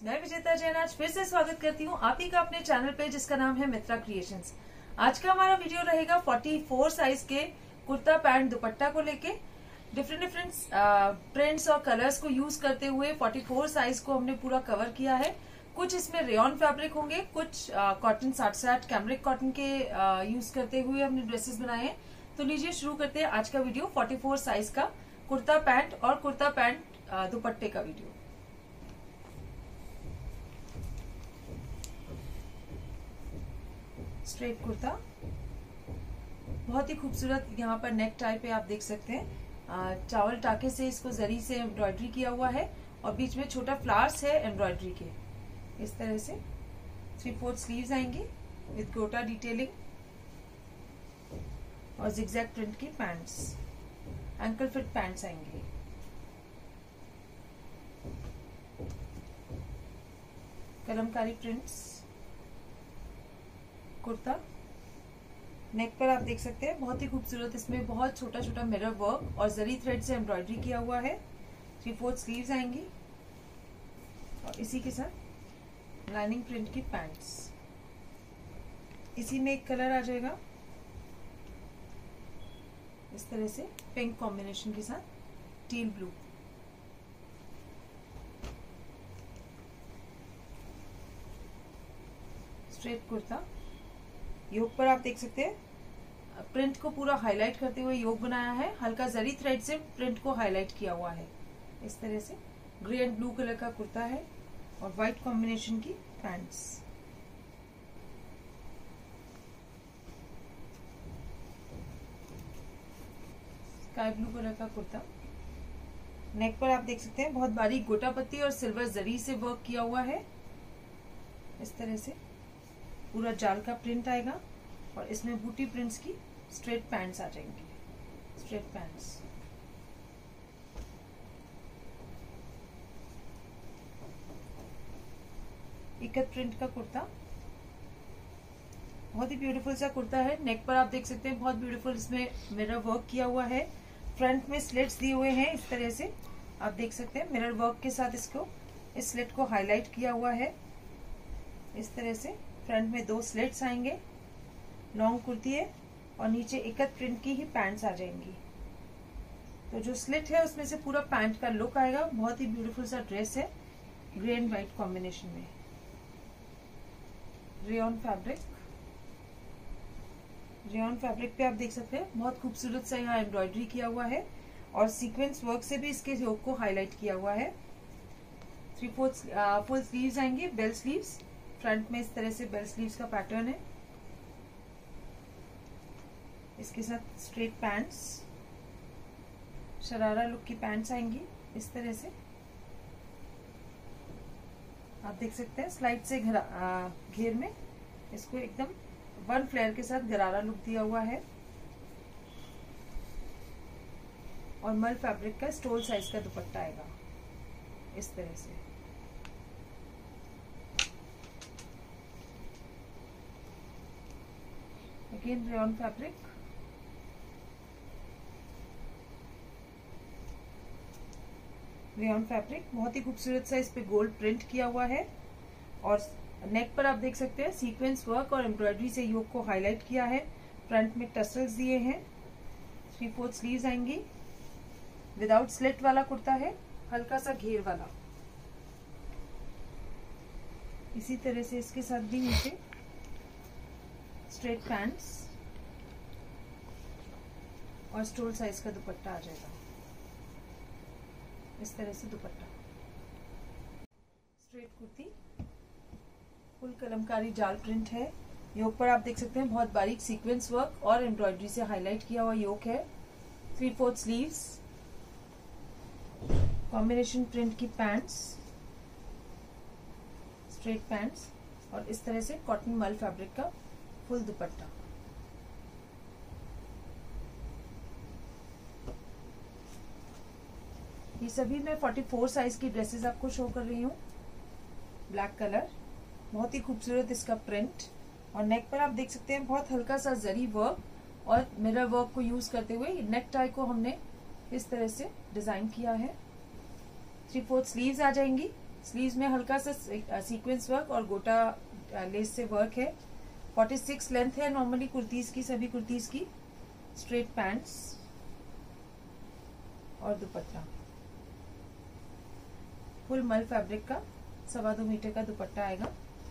मैं विजेता जैन आज फिर से स्वागत करती हूँ आप ही का अपने चैनल पे जिसका नाम है मित्रा क्रिएशंस। आज का हमारा वीडियो रहेगा 44 साइज के कुर्ता पैंट दुपट्टा को लेके डिफरेंट प्रिंट्स और कलर्स को यूज करते हुए 44 साइज को हमने पूरा कवर किया है। कुछ इसमें रेयन फैब्रिक होंगे, कुछ कॉटन 60-60 कैमरिक कॉटन के यूज करते हुए हमने ड्रेसेस बनाए हैं। तो लीजिए शुरू करते हैं आज का वीडियो 44 साइज का कुर्ता पैंट और कुर्ता पैंट दुपट्टे का वीडियो। स्ट्रेट कुर्ता बहुत ही खूबसूरत, यहाँ पर नेक टाई पे आप देख सकते हैं चावल टाके से इसको जरी से एम्ब्रॉयडरी किया हुआ है और बीच में छोटा फ्लावर्स है एम्ब्रॉयडरी के। इस तरह से 3/4 स्लीव्स आएंगी विद गोटा डिटेलिंग और जिगजैग प्रिंट की पैंट्स, एंकल फिट पैंट्स आएंगी। कलमकारी प्रिंट्स कुर्ता, नेक पर आप देख सकते हैं बहुत ही खूबसूरत, इसमें बहुत छोटा छोटा मिरर वर्क और जरी थ्रेड से एम्ब्रॉयडरी किया हुआ है। 3/4 स्लीव्स आएंगी और इसी के साथ लाइनिंग प्रिंट की पैंट्स। इसी में एक कलर आ जाएगा इस तरह से पिंक कॉम्बिनेशन के साथ teal blue. Straight kurta, yoke पर आप देख सकते हैं प्रिंट को पूरा हाईलाइट करते हुए योक बनाया है, हल्का जरी थ्रेड से प्रिंट को हाईलाइट किया हुआ है। इस तरह से ग्रे एंड ब्लू कलर का कुर्ता है और व्हाइट कॉम्बिनेशन की पैंट्स। स्काई ब्लू कलर का कुर्ता, नेक पर आप देख सकते हैं बहुत बारीक गोटा पत्ती और सिल्वर जरी से वर्क किया हुआ है। इस तरह से पूरा जाल का प्रिंट आएगा और इसमें बूटी प्रिंट्स की स्ट्रेट पैंट्स आ जाएंगी। स्ट्रेट पैंट्स, इकत प्रिंट का कुर्ता, बहुत ही ब्यूटीफुल सा कुर्ता है। नेक पर आप देख सकते हैं बहुत ब्यूटीफुल इसमें मिरर वर्क किया हुआ है, फ्रंट में स्लिट्स दिए हुए हैं। इस तरह से आप देख सकते हैं मिरर वर्क के साथ इसको इस स्लिट को हाईलाइट किया हुआ है। इस तरह से फ्रंट में 2 स्लिट्स आएंगे, लॉन्ग कुर्ती है और नीचे इकत प्रिंट की ही पैंट्स आ जाएंगी। तो जो स्लिट है उसमें से पूरा पैंट का लुक आएगा। बहुत ही ब्यूटीफुल सा ड्रेस है, ग्रे एंड व्हाइट कॉम्बिनेशन में। रेयन फैब्रिक, रेयन फैब्रिक पे आप देख सकते हैं बहुत खूबसूरत सा यहाँ एम्ब्रॉयडरी किया हुआ है और सीक्वेंस वर्क से भी इसके योक को हाईलाइट किया हुआ है। 3/4 फुल स्लीव्स आएंगी, बेल स्लीव्स, फ्रंट में इस तरह से बेल स्लीव्स का पैटर्न है। इसके साथ स्ट्रेट पैंट्स, शरारा लुक की पैंट्स आएंगी इस तरह से। आप देख सकते हैं स्लाइड से घेर में इसको एकदम 1 फ्लेयर के साथ गरारा लुक दिया हुआ है और मल फैब्रिक का स्टोल साइज का दुपट्टा आएगा इस तरह से। Again rayon fabric, rayon fabric बहुत ही खूबसूरत सा इस पे गोल्ड प्रिंट किया हुआ है और नेक पर आप देख सकते हैं सीक्वेंस वर्क और एम्ब्रॉयडरी से योक को हाईलाइट किया है। फ्रंट में टसल्स दिए हैं। 3/4 स्लीव्स आएंगी, विदाउट स्लिट वाला कुर्ता है, हल्का सा घेर वाला। इसी तरह से इसके साथ भी नीचे स्ट्रेट पैंट्स और स्टोल साइज का दुपट्टा आ जाएगा इस तरह से दुपट्टा। स्ट्रेट कुर्ती, फुल कलमकारी जाल प्रिंट है। योक पर आप देख सकते हैं बहुत बारीक सीक्वेंस वर्क और एम्ब्रॉयडरी से हाईलाइट किया हुआ योक है। 3/4 स्लीव्स, कॉम्बिनेशन प्रिंट की पैंट्स, स्ट्रेट पैंट्स और इस तरह से कॉटन मल फैब्रिक का फुल दुपट्टा। ये सभी मैं 44 साइज की ड्रेसेस आपको शो कर रही हूँ। ब्लैक कलर, बहुत ही खूबसूरत इसका प्रिंट और नेक पर आप देख सकते हैं बहुत हल्का सा जरी वर्क और मिरर वर्क को यूज करते हुए नेक टाई को हमने इस तरह से डिजाइन किया है। 3/4 स्लीव्स आ जाएंगी स्लीव्स में हल्का सा सीक्वेंस वर्क और गोटा लेस से वर्क है। 46 लेंथ है नॉर्मली कुर्तीज की, सभी कुर्तीज की। स्ट्रेट पैंट्स और दुपट्टा फुल मल फैब्रिक का 2.25 मीटर का दुपट्टा आएगा।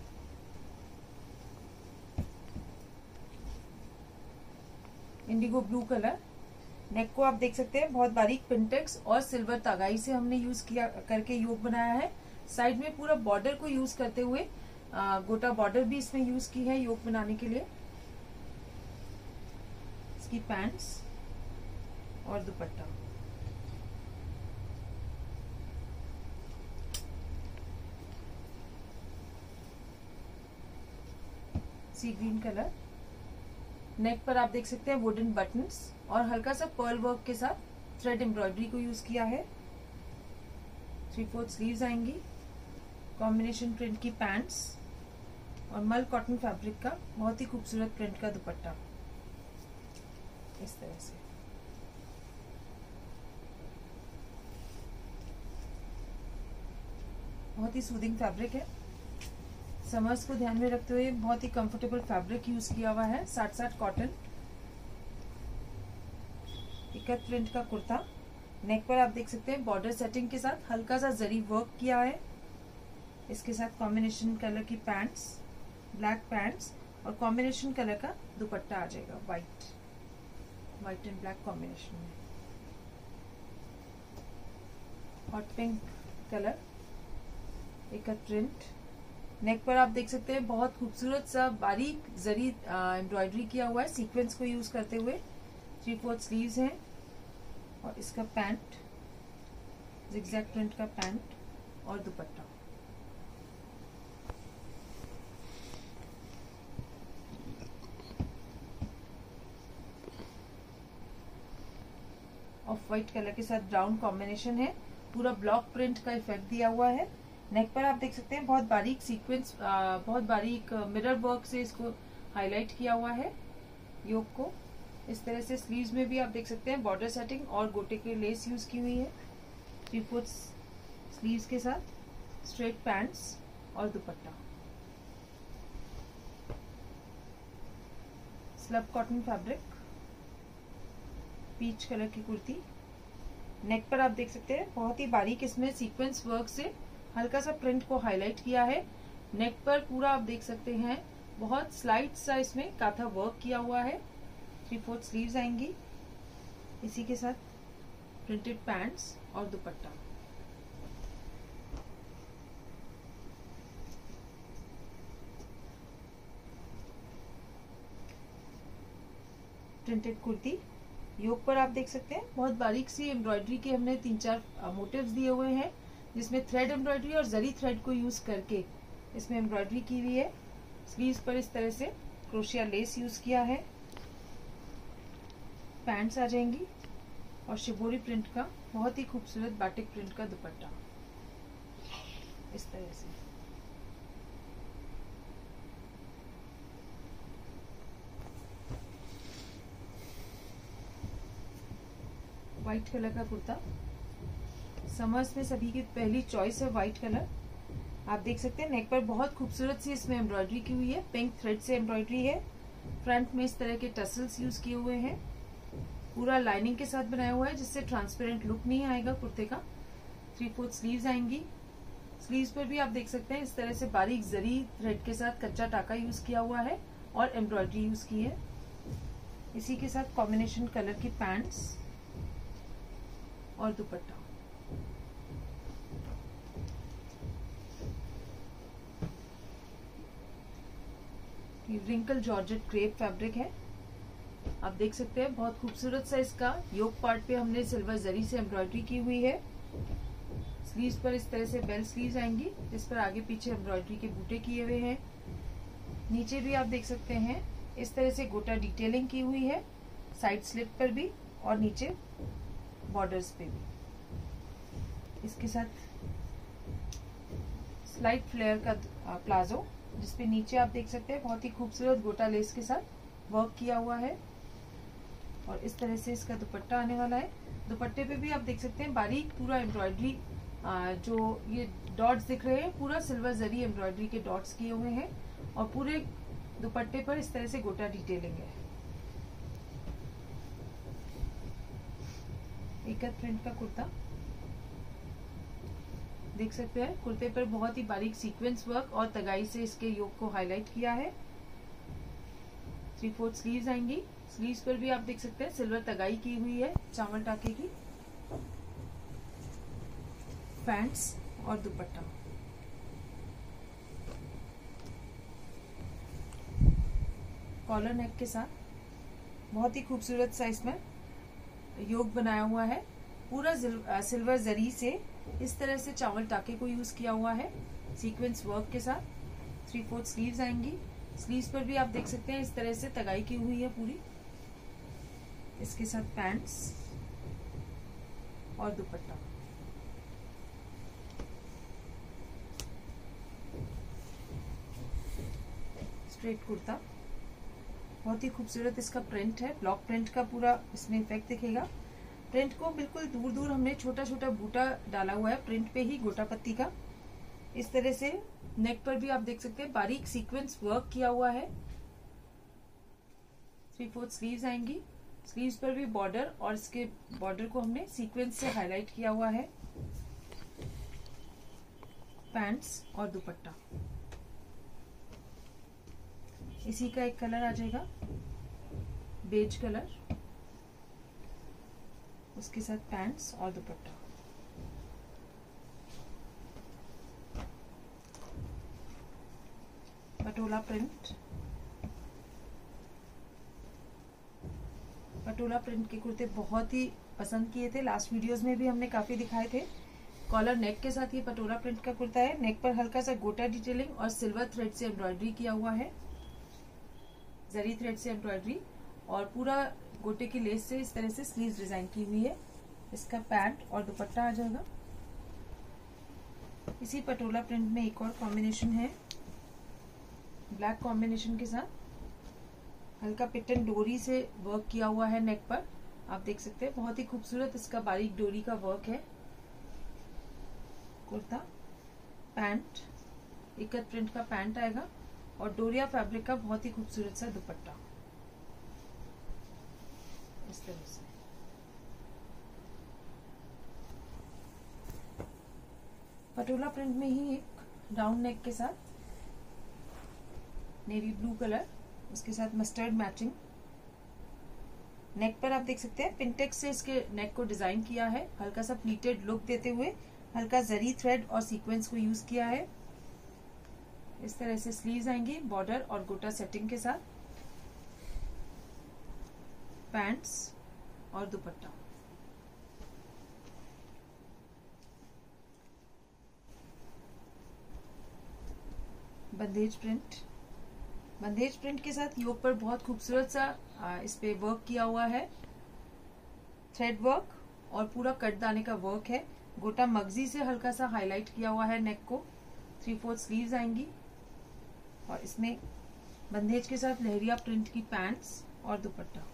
Indigo blue colour. नेक को आप देख सकते हैं बहुत बारीक पिंटेक्स और सिल्वर तागाई से हमने यूज किया करके योग बनाया है। साइड में पूरा बॉर्डर को यूज करते हुए गोटा बॉर्डर भी इसमें यूज की है योग बनाने के लिए। इसकी पैंट्स और दुपट्टा सी ग्रीन कलर। नेक पर आप देख सकते हैं वुडन बटन्स और हल्का सा पर्ल वर्क के साथ थ्रेड एम्ब्रॉयडरी को यूज किया है। 3/4 स्लीव्स आएंगी। कॉम्बिनेशन प्रिंट की पैंट्स और मल कॉटन फैब्रिक का बहुत ही खूबसूरत प्रिंट का दुपट्टा इस तरह से। बहुत ही सूदिंग फैब्रिक है। समर्स को ध्यान में रखते हुए बहुत ही कंफर्टेबल फैब्रिक यूज किया हुआ है। 60-60 कॉटन। इकत प्रिंट का कुर्ता। नेक पर आप देख सकते हैं बॉर्डर सेटिंग के साथ हल्का सा जरी वर्क किया है। इसके साथ कॉम्बिनेशन कलर की पैंट्स, ब्लैक पैंट्स और कॉम्बिनेशन कलर का दुपट्टा आ जाएगा व्हाइट एंड ब्लैक कॉम्बिनेशन में। Hot pink colour, ikat print. Neck पर आप देख सकते हैं बहुत खूबसूरत सा बारीक जरी एम्ब्रॉयडरी किया हुआ है सीक्वेंस को यूज करते हुए। 3/4 स्लीव्स हैं और इसका पैंट जिगजैग प्रिंट का पैंट और दुपट्टा। ऑफ व्हाइट कलर के साथ ब्राउन कॉम्बिनेशन है। पूरा ब्लॉक प्रिंट का इफेक्ट दिया हुआ है। नेक पर आप देख सकते हैं बहुत बारीक सीक्वेंस, बहुत बारीक मिरर वर्क से इसको हाईलाइट किया हुआ है योग को इस तरह से। स्लीव्स में भी आप देख सकते हैं बॉर्डर सेटिंग और गोटे के लेस यूज की हुई है। 3/4 स्लीव्स के साथ स्ट्रेट पैंट्स और dupatta. Slub cotton fabric, peach colour की कुर्ती। नेक पर आप देख सकते हैं बहुत ही बारीक इसमें सीक्वेंस वर्क से हल्का सा प्रिंट को हाईलाइट किया है। नेक पर पूरा आप देख सकते हैं बहुत स्लाइट सा इसमें काथा वर्क किया हुआ है। 3/4 स्लीव्स आएंगी। इसी के साथ प्रिंटेड पैंट्स और दुपट्टा। प्रिंटेड कुर्ती। योग पर आप देख सकते हैं बहुत बारीक सी एम्ब्रॉयडरी के हमने 3-4 मोटिव्स दिए हुए हैं जिसमें थ्रेड एम्ब्रॉयडरी और जरी थ्रेड को यूज करके इसमें एम्ब्रॉयडरी की हुई है। स्लीव्स पर इस तरह से क्रोशिया लेस यूज किया है। पैंट्स आ जाएंगी और शिबोरी प्रिंट का बहुत ही खूबसूरत बाटिक प्रिंट का दुपट्टा इस तरह से। व्हाइट कलर का कुर्ता। समर्स में सभी की पहली चॉइस है व्हाइट कलर। आप देख सकते हैं नेक पर बहुत खूबसूरत सी इसमें एम्ब्रॉयडरी की हुई है। पिंक थ्रेड से एम्ब्रॉयडरी है। फ्रंट में इस तरह के टसल्स यूज किए हुए हैं। पूरा लाइनिंग के साथ बनाया हुआ है जिससे ट्रांसपेरेंट लुक नहीं आएगा कुर्ते का। 3/4 स्लीव्स आएंगी। स्लीव्स पर भी आप देख सकते हैं इस तरह से बारीक जरी थ्रेड के साथ कच्चा टाका यूज किया हुआ है और एम्ब्रॉयडरी यूज की है। इसी के साथ कॉम्बिनेशन कलर की पैंट्स और dupatta. Wrinkle georgette crepe fabric है। आप देख सकते हैं बहुत खूबसूरत सा इसका योक पार्ट पे हमने सिल्वर जरी से एम्ब्रॉयडरी की हुई है। स्लीव्स पर इस तरह से बेल स्लीव्स आएंगी जिस पर आगे पीछे एम्ब्रॉयडरी के बूटे किए हुए हैं। नीचे भी आप देख सकते हैं इस तरह से गोटा डिटेलिंग की हुई है साइड स्लिट पर भी और नीचे बॉर्डर्स पे भी। इसके साथ स्लाइट फ्लेयर का प्लाजो जिसपे नीचे आप देख सकते हैं बहुत ही खूबसूरत गोटा लेस के साथ वर्क किया हुआ है और इस तरह से इसका दुपट्टा आने वाला है। दुपट्टे पे भी आप देख सकते हैं बारीक पूरा एम्ब्रॉयडरी जो ये डॉट्स दिख रहे हैं, पूरा सिल्वर जरी एम्ब्रॉयडरी के डॉट्स किए हुए हैं और पूरे दुपट्टे पर इस तरह से गोटा डिटेलिंग है। इकत प्रिंट का कुर्ता देख सकते हैं। कुर्ते पर बहुत ही बारीक सीक्वेंस वर्क और तगाई से इसके योक को हाईलाइट किया है। 3/4 स्लीव्स आएंगी। स्लीव्स पर भी आप देख सकते हैं सिल्वर तगाई की हुई है चावल टाके की। पैंट्स और दुपट्टा कॉलर नेक के साथ बहुत ही खूबसूरत सा इसमें योक बनाया हुआ है। पूरा सिल्वर जरी से इस तरह से चावल टाके को यूज किया हुआ है सीक्वेंस वर्क के साथ। 3/4 स्लीव्स आएंगी। स्लीव्स पर भी आप देख सकते हैं इस तरह से तगाई की हुई है पूरी। इसके साथ पैंट्स और दुपट्टा। स्ट्रेट कुर्ता बहुत ही खूबसूरत इसका प्रिंट है। ब्लॉक प्रिंट का पूरा इसमें इफेक्ट दिखेगा। प्रिंट को बिल्कुल दूर दूर हमने छोटा छोटा बूटा डाला हुआ है प्रिंट पे ही, गोटा पत्ती का। इस तरह से नेक पर भी आप देख सकते हैं बारीक सीक्वेंस वर्क किया हुआ है। 3/4 स्लीव्स आएंगी। स्लीव्स पर भी बॉर्डर और इसके बॉर्डर को हमने सीक्वेंस से हाईलाइट किया हुआ है। पैंट्स और दुपट्टा इसी का एक कलर आ जाएगा बेज कलर, उसके साथ पैंट्स और दुपट्टा। पटोला प्रिंट। पटोला प्रिंट के कुर्ते बहुत ही पसंद किए थे, लास्ट वीडियोस में भी हमने काफी दिखाए थे। कॉलर नेक के साथ ये पटोला प्रिंट का कुर्ता है। नेक पर हल्का सा गोटा डिटेलिंग और सिल्वर थ्रेड से एम्ब्रॉयडरी किया हुआ है, जरी थ्रेड से एम्ब्रॉयडरी, और पूरा गोटे की लेस से इस तरह से स्लीव्स डिजाइन की हुई है। इसका पैंट और दुपट्टा आ जाएगा। इसी पटोला प्रिंट में एक और कॉम्बिनेशन है ब्लैक कॉम्बिनेशन के साथ। हल्का पिटन डोरी से वर्क किया हुआ है नेक पर, आप देख सकते हैं। बहुत ही खूबसूरत इसका बारीक डोरी का वर्क है। कुर्ता, पैंट, इकत प्रिंट का पैंट आएगा और डोरिया फैब्रिक का बहुत ही खूबसूरत सा दुपट्टा इस तरह से। पटोला प्रिंट में ही एक राउंड नेक के साथ नेवी ब्लू कलर, उसके साथ मस्टर्ड मैचिंग। नेक पर आप देख सकते हैं पिंटेक्स से इसके नेक को डिजाइन किया है, हल्का सा प्लीटेड लुक देते हुए हल्का जरी थ्रेड और सीक्वेंस को यूज किया है। इस तरह से स्लीव्स आएंगी बॉर्डर और गोटा सेटिंग के साथ। पैंट्स और दुपट्टा। बंदेज प्रिंट। बंदेज प्रिंट के साथ योक पर बहुत खूबसूरत सा इस पे वर्क किया हुआ है, थ्रेड वर्क और पूरा कट दाने का वर्क है। गोटा मगजी से हल्का सा हाईलाइट किया हुआ है नेक को। 3/4 स्लीव्स आएंगी और इसमें बंदेज के साथ लहरिया प्रिंट की पैंट्स और दुपट्टा।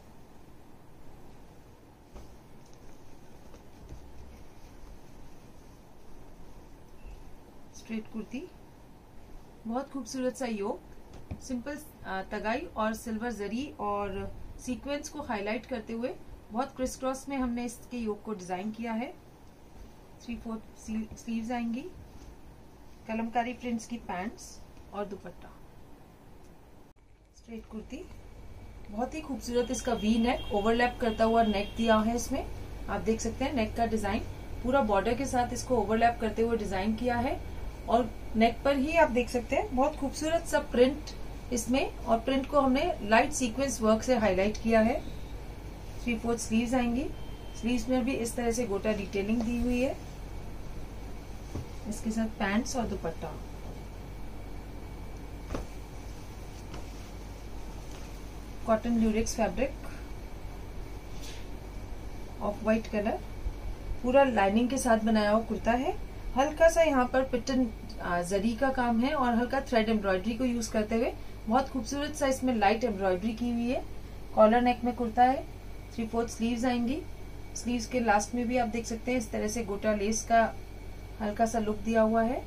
स्ट्रेट कुर्ती, बहुत खूबसूरत सा योक, सिंपल तगाई और सिल्वर जरी और सीक्वेंस को हाईलाइट करते हुए बहुत क्रिस क्रॉस में हमने इसके योक को डिजाइन किया है। 3/4 स्लीव्स आएंगी। कलमकारी प्रिंट्स की पैंट्स और दुपट्टा। स्ट्रेट कुर्ती, बहुत ही खूबसूरत इसका वी नेक, ओवरलैप करता हुआ नेक दिया है इसमें। आप देख सकते हैं नेक का डिजाइन पूरा बॉर्डर के साथ इसको ओवरलैप करते हुए डिजाइन किया है और नेक पर ही आप देख सकते हैं बहुत खूबसूरत सा प्रिंट इसमें, और प्रिंट को हमने लाइट सीक्वेंस वर्क से हाईलाइट किया है। 3/4 स्लीव्स आएंगी। स्लीव्स में भी इस तरह से गोटा डिटेलिंग दी हुई है। इसके साथ पैंट्स और dupatta. Cotton lurex fabric, off white colour, पूरा लाइनिंग के साथ बनाया हुआ कुर्ता है। हल्का सा यहाँ पर पिटन जरी का काम है और हल्का थ्रेड एम्ब्रॉयडरी को यूज करते हुए बहुत खूबसूरत सा इसमें लाइट एम्ब्रॉयडरी की हुई है। कॉलर नेक में कुर्ता है। 3/4 स्लीव्स आएंगी। स्लीव्स के लास्ट में भी आप देख सकते हैं इस तरह से गोटा लेस का हल्का सा लुक दिया हुआ है।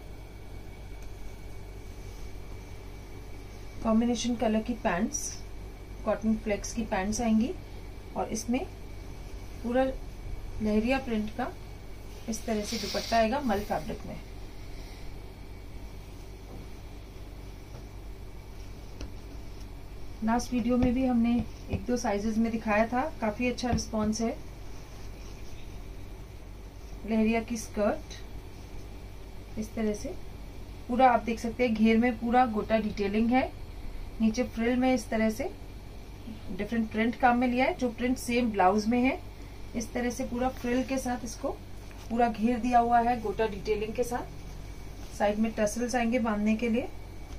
कॉम्बिनेशन कलर की पैंट्स, कॉटन फ्लेक्स की पैंट्स आएंगी और इसमें पूरा लहरिया प्रिंट का इस तरह से दुपट्टा आएगा मल फैब्रिक में। लास्ट वीडियो में भी हमने 1-2 साइजेस में दिखाया था, काफी अच्छा रिस्पॉन्स है। लहरिया की स्कर्ट इस तरह से पूरा आप देख सकते हैं, घेर में पूरा गोटा डिटेलिंग है। नीचे फ्रिल में इस तरह से डिफरेंट प्रिंट काम में लिया है, जो प्रिंट सेम ब्लाउज में है। इस तरह से पूरा फ्रिल के साथ इसको पूरा घेर दिया हुआ है गोटा डिटेलिंग के साथ। साइड में टसल्स आएंगे बांधने के लिए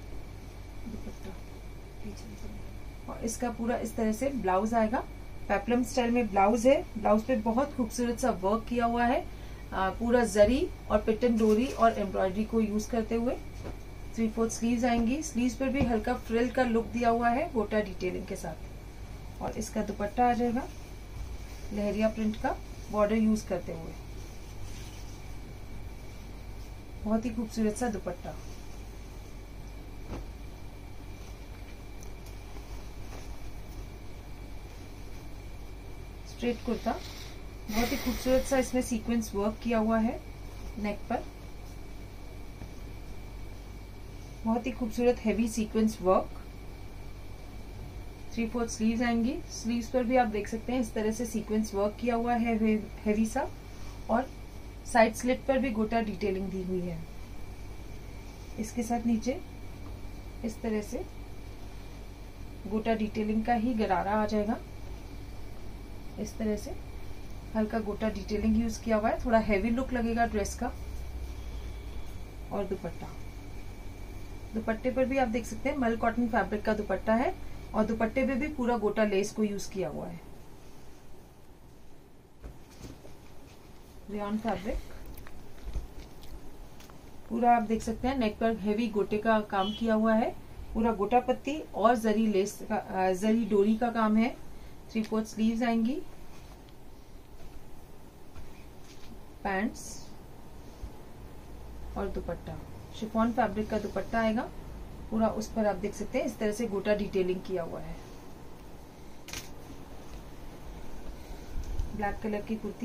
और इसका पूरा इस तरह से ब्लाउज आएगा। पेप्लम स्टाइल में ब्लाउज है। ब्लाउज पे बहुत खूबसूरत सा वर्क किया हुआ है, पूरा जरी और पिटन डोरी और एम्ब्रॉयडरी को यूज करते हुए। 3/4 स्लीव्स आएंगी। स्लीव्स पर भी हल्का फ्रिल का लुक दिया हुआ है गोटा डिटेलिंग के साथ। और इसका दुपट्टा आ जाएगा लहरिया प्रिंट का बॉर्डर यूज करते हुए। बहुत ही खूबसूरत सा दुपट्टा। स्ट्रेट कुर्ता, बहुत ही खूबसूरत सा इसमें सीक्वेंस वर्क किया हुआ है नेक पर। बहुत ही खूबसूरत हैवी सीक्वेंस वर्क। 3/4 स्लीव्स आएंगी। स्लीव्स पर भी आप देख सकते हैं इस तरह से सीक्वेंस वर्क किया हुआ है हैवी सा, और साइड स्लिट पर भी गोटा डिटेलिंग दी हुई है। इसके साथ नीचे इस तरह से गोटा डिटेलिंग का ही गरारा आ जाएगा। इस तरह से हल्का गोटा डिटेलिंग यूज किया हुआ है, थोड़ा हैवी लुक लगेगा ड्रेस का। और दुपट्टा, दुपट्टे पर भी आप देख सकते हैं मल कॉटन फैब्रिक का दुपट्टा है और दुपट्टे पे भी पूरा गोटा लेस को यूज किया हुआ है। रेयॉन फैब्रिक, पूरा आप देख सकते हैं नेक पर हेवी गोटे का काम किया हुआ है। पूरा गोटा पत्ती और जरी लेस का, जरी डोरी का काम है। 3/4 स्लीव्स आएंगी। पैंट्स और दुपट्टा शिफॉन फैब्रिक का दुपट्टा आएगा पूरा। उस पर आप देख सकते हैं इस तरह से गोटा डिटेलिंग किया हुआ है। ब्लैक कलर की कुर्ती,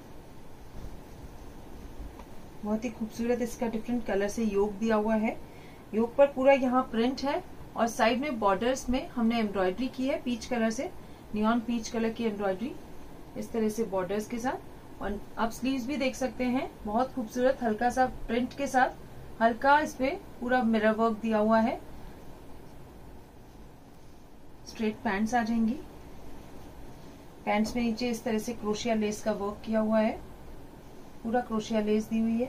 बहुत ही खूबसूरत इसका डिफरेंट कलर से योक दिया हुआ है। योक पर पूरा यहाँ प्रिंट है और साइड में बॉर्डर्स में हमने एम्ब्रॉयडरी की है पीच कलर से, नियॉन पीच कलर की एम्ब्रॉयडरी इस तरह से बॉर्डर्स के साथ। और आप स्लीव्स भी देख सकते हैं, बहुत खूबसूरत हल्का सा प्रिंट के साथ हल्का इस पे पूरा मिरर वर्क दिया हुआ है। स्ट्रेट पैंट्स आ जाएंगी। पैंट्स में नीचे इस तरह से क्रोशिया लेस का वर्क किया हुआ है, पूरा क्रोशिया लेस दी हुई है।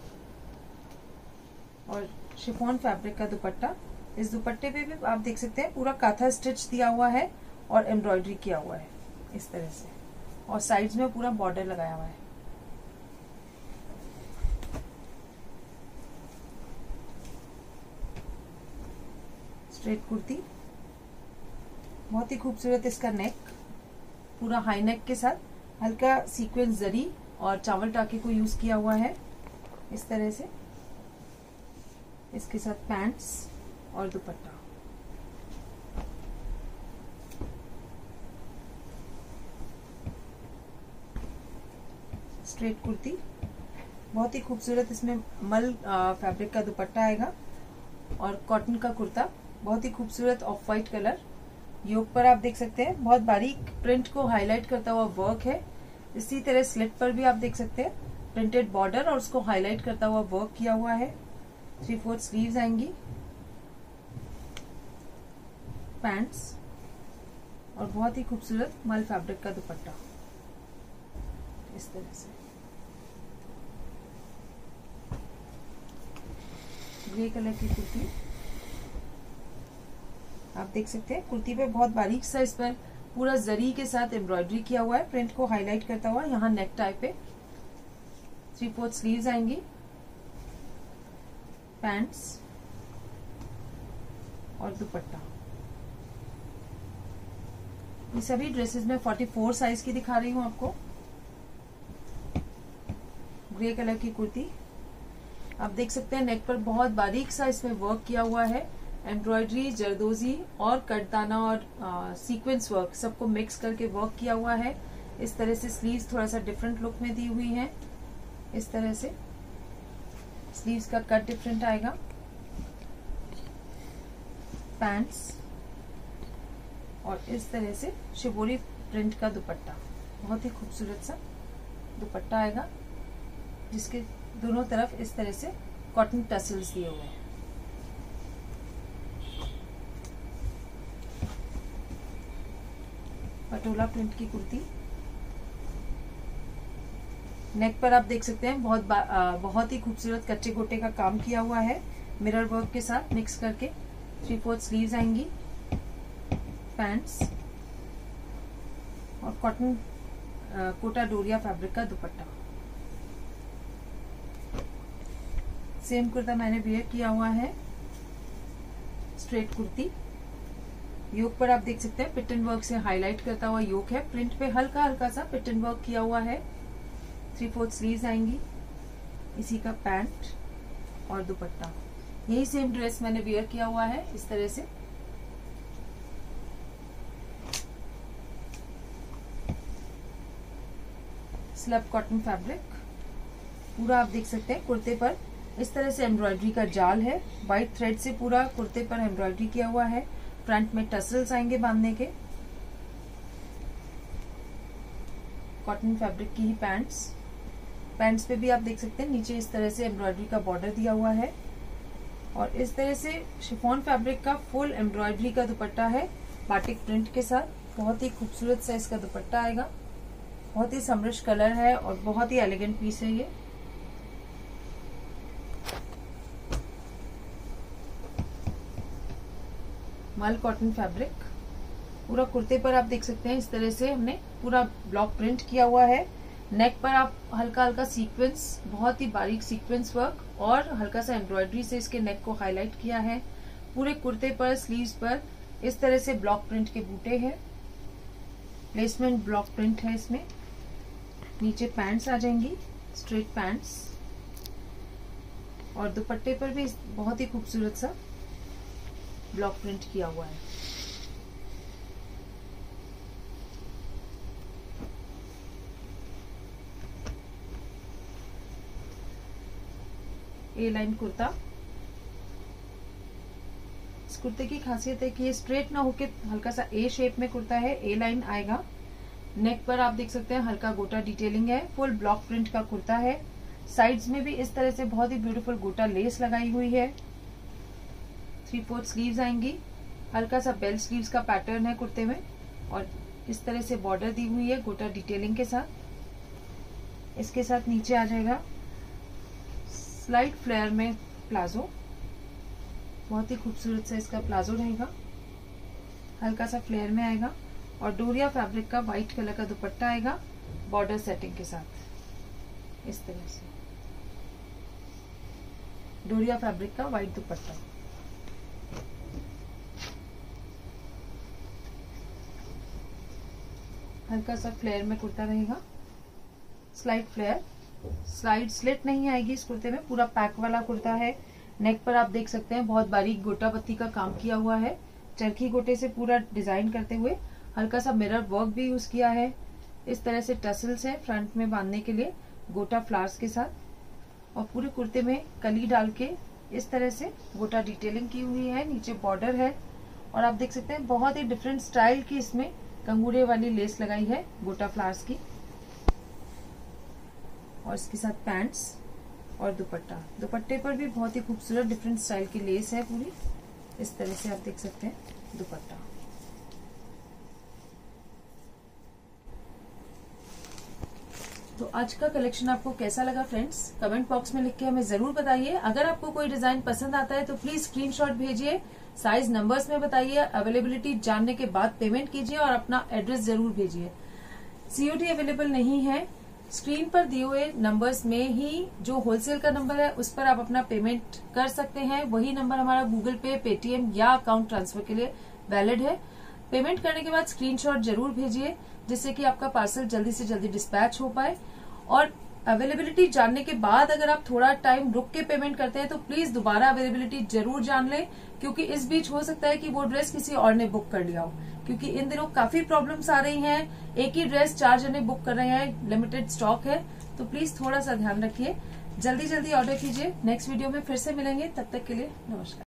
और शिफॉन फैब्रिक का दुपट्टा, इस दुपट्टे पे भी आप देख सकते हैं पूरा काथा स्टिच दिया हुआ है और एम्ब्रॉयडरी किया हुआ है इस तरह से, और साइड्स में पूरा बॉर्डर लगाया हुआ है। स्ट्रेट कुर्ती, बहुत ही खूबसूरत इसका नेक, पूरा हाई नेक के साथ हल्का सीक्वेंस जरी और चावल टाके को यूज किया हुआ है इस तरह से। इसके साथ पैंट्स और दुपट्टा। स्ट्रेट कुर्ती, बहुत ही खूबसूरत इसमें मल फैब्रिक का दुपट्टा आएगा और कॉटन का कुर्ता, बहुत ही खूबसूरत ऑफ वाइट कलर। योक पर आप देख सकते हैं बहुत बारीक प्रिंट को हाईलाइट करता हुआ वर्क है। इसी तरह स्लिट पर भी आप देख सकते हैं प्रिंटेड बॉर्डर और उसको हाईलाइट करता हुआ वर्क किया हुआ है। 3/4 स्लीव्स आएंगी। पैंट्स और बहुत ही खूबसूरत मल फैब्रिक का दुपट्टा इस तरह से। ग्रे कलर की कुर्ती, आप देख सकते हैं कुर्ती पे बहुत बारीक सा इस पर पूरा जरी के साथ एम्ब्रॉयडरी किया हुआ है, प्रिंट को हाईलाइट करता हुआ। यहाँ नेक टाइप पे 3/4 स्लीव्स आएंगी। पैंट्स और दुपट्टा। ये सभी ड्रेसेस में 44 साइज की दिखा रही हूँ आपको। ग्रे कलर की कुर्ती, आप देख सकते हैं नेक पर बहुत बारीक सा इसमें वर्क किया हुआ है। एम्ब्रॉयडरी, जरदोजी और कटदाना और सीक्वेंस वर्क सबको मिक्स करके वर्क किया हुआ है। इस तरह से स्लीव्स थोड़ा सा डिफरेंट लुक में दी हुई है। इस तरह से स्लीव्स का कट डिफरेंट आएगा। पैंट्स और इस तरह से शिबोरी प्रिंट का दुपट्टा, बहुत ही खूबसूरत सा दुपट्टा आएगा जिसके दोनों तरफ इस तरह से कॉटन टसल्स दिए हुए हैं। पटोला प्रिंट की कुर्ती। नेक पर आप देख सकते हैं बहुत ही खूबसूरत कच्चे गोटे का काम किया हुआ है मिरर वर्क के साथ मिक्स करके। 3/4 स्लीव्स आएंगी। पैंट्स और कॉटन कोटा डोरिया फैब्रिक का दुपट्टा। सेम कुर्ता मैंने वेयर किया हुआ है। स्ट्रेट कुर्ती। योक पर आप देख सकते हैं पिटन वर्क से हाईलाइट करता हुआ योक है। प्रिंट पे हल्का हल्का सा पिटन वर्क किया हुआ है। 3/4 स्लीव्स आएंगी। इसी का पैंट और दुपट्टा। यही सेम ड्रेस मैंने वेयर किया हुआ है इस तरह से। Slub cotton fabric. पूरा आप देख सकते हैं कुर्ते पर इस तरह से एम्ब्रॉयडरी का जाल है। व्हाइट थ्रेड से पूरा कुर्ते पर एम्ब्रॉयडरी किया हुआ है। फ्रंट में टसल्स आएंगे बांधने के। कॉटन फैब्रिक की ही पैंट्स। पैंट्स पे भी आप देख सकते हैं नीचे इस तरह से एम्ब्रॉयडरी का बॉर्डर दिया हुआ है और इस तरह से शिफॉन फैब्रिक का फुल एम्ब्रॉयडरी का दुपट्टा है बाटिक प्रिंट के साथ। बहुत ही खूबसूरत सा इसका दुपट्टा आएगा। बहुत ही समृद्ध कलर है और बहुत ही एलिगेंट पीस है ये। मल कॉटन फैब्रिक। पूरा कुर्ते पर आप देख सकते हैं इस तरह से हमने पूरा ब्लॉक प्रिंट किया हुआ है। नेक पर आप हल्का हल्का सीक्वेंस, बहुत ही बारीक सीक्वेंस वर्क और हल्का सा एम्ब्रॉयडरी से इसके नेक को हाईलाइट किया है। पूरे कुर्ते पर स्लीव्स पर इस तरह से ब्लॉक प्रिंट के बूटे हैं। प्लेसमेंट ब्लॉक प्रिंट है इसमें। नीचे पैंट्स आ जाएंगी, स्ट्रेट पैंट्स और दुपट्टे पर भी बहुत ही खूबसूरत सा ब्लॉक प्रिंट किया हुआ है। A line kurta. इस कुर्ते की खासियत है कि ये स्ट्रेट ना होके हल्का सा ए शेप में कुर्ता है। ए लाइन आएगा। नेक पर आप देख सकते हैं हल्का गोटा डिटेलिंग है। फुल ब्लॉक प्रिंट का कुर्ता है। साइड्स में भी इस तरह से बहुत ही ब्यूटीफुल गोटा लेस लगाई हुई है। 3/4 स्लीव्स आएंगी। हल्का सा बेल स्लीव्स का पैटर्न है कुर्ते में और इस तरह से बॉर्डर दी हुई है गोटा डिटेलिंग के साथ। इसके साथ नीचे आ जाएगा स्लाइट फ्लेयर में प्लाजो। बहुत ही खूबसूरत सा इसका प्लाजो रहेगा। हल्का सा फ्लेयर में आएगा और डोरिया फैब्रिक का व्हाइट कलर का दुपट्टा आएगा बॉर्डर सेटिंग के साथ। इस तरह से डोरिया फैब्रिक का व्हाइट दुपट्टा। हल्का सा फ्लेयर में कुर्ता रहेगा। स्लाइड फ्लेयर, स्लाइड स्लिट नहीं आएगी इस कुर्ते में। पूरा पैक वाला कुर्ता है। नेक पर आप देख सकते हैं बहुत बारीक गोटा पत्ती का काम किया हुआ है। चरखी गोटे से पूरा डिजाइन करते हुए हल्का सा मिरर वर्क भी यूज किया है। इस तरह से टसल्स है फ्रंट में बांधने के लिए गोटा फ्लावर्स के साथ और पूरे कुर्ते में कली डाल के इस तरह से गोटा डिटेलिंग की हुई है। नीचे बॉर्डर है और आप देख सकते हैं बहुत ही डिफरेंट स्टाइल की इसमें कंगूरे वाली लेस लगाई है गोटा फ्लावर्स की और इसके साथ पैंट्स और दुपट्टा। दुपट्टे पर भी बहुत ही खूबसूरत डिफरेंट स्टाइल की लेस है पूरी। इस तरह से आप देख सकते हैं दुपट्टा। तो आज का कलेक्शन आपको कैसा लगा फ्रेंड्स, कमेंट बॉक्स में लिख के हमें जरूर बताइए। अगर आपको कोई डिजाइन पसंद आता है तो प्लीज स्क्रीनशॉट भेजिए, साइज नंबर्स में बताइए, अवेलेबिलिटी जानने के बाद पेमेंट कीजिए और अपना एड्रेस जरूर भेजिए। सीओडी अवेलेबल नहीं है। स्क्रीन पर दिए हुए नंबर्स में ही जो होलसेल का नंबर है उस पर आप अपना पेमेंट कर सकते हैं। वही नंबर हमारा गूगल पे, पेटीएम या अकाउंट ट्रांसफर के लिए वैलिड है। पेमेंट करने के बाद स्क्रीनशॉट जरूर भेजिए जिससे कि आपका पार्सल जल्दी से जल्दी डिस्पैच हो पाए। और अवेलेबिलिटी जानने के बाद अगर आप थोड़ा टाइम रुक के पेमेंट करते हैं तो प्लीज दोबारा अवेलेबिलिटी जरूर जान लें, क्योंकि इस बीच हो सकता है कि वो ड्रेस किसी और ने बुक कर लिया हो, क्योंकि इन दिनों काफी प्रॉब्लम्स आ रही हैं। एक ही ड्रेस 4 जने बुक कर रहे हैं, लिमिटेड स्टॉक है, तो प्लीज थोड़ा सा ध्यान रखिए, जल्दी जल्दी ऑर्डर कीजिए। नेक्स्ट वीडियो में फिर से मिलेंगे, तब तक के लिए नमस्कार।